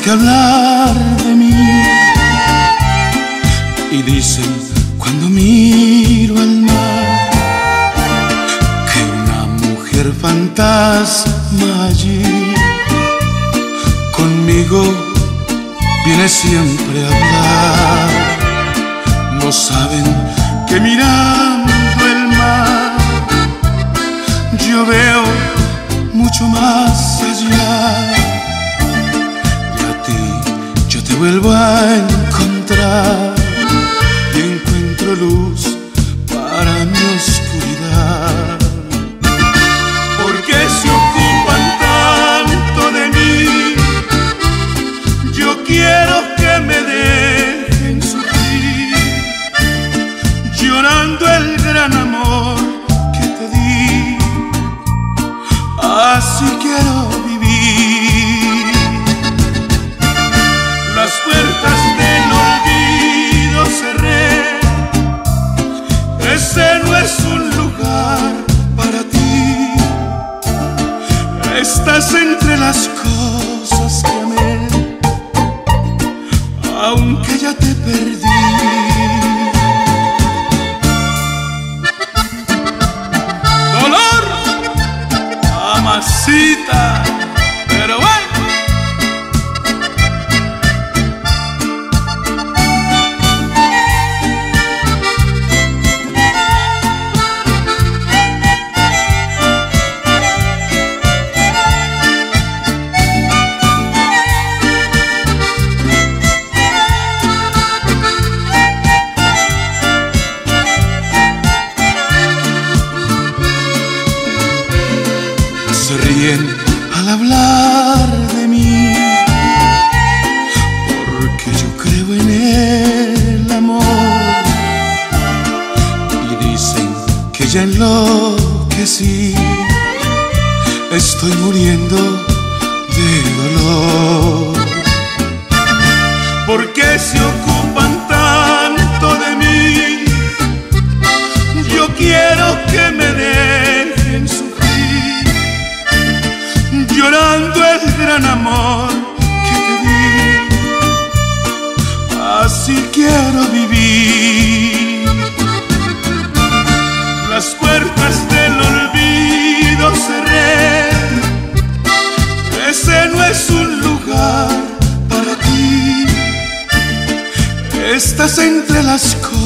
que hablar de mí. Y dicen cuando miro al mar que una mujer fantasma allí conmigo viene siempre a hablar. No saben que mirando el mar yo veo mucho más allá. Y a ti yo te vuelvo a encontrar y encuentro luz para mi oscuridad. ¿Por qué se ocupan tanto de mí? Yo quiero que me dejen sufrir, llorando el gran amor que te di. Así quiero vivir. Las puertas del olvido cerré. Ese no es un lugar para ti. Estás entre las cosas que amé, aunque ya te perdí. Dolor, mamacita, pero bueno. Se ríen al hablar de mí, porque yo creo en el amor. Y dicen que ya enloquecí, estoy muriendo de dolor. ¿Por qué se ocupan tanto de mí? Yo quiero que me dejen sufrir, llorando el gran amor que te di. Así quiero vivir. Las puertas del olvido cerré. Ese no es un lugar para ti. Estás entre las cosas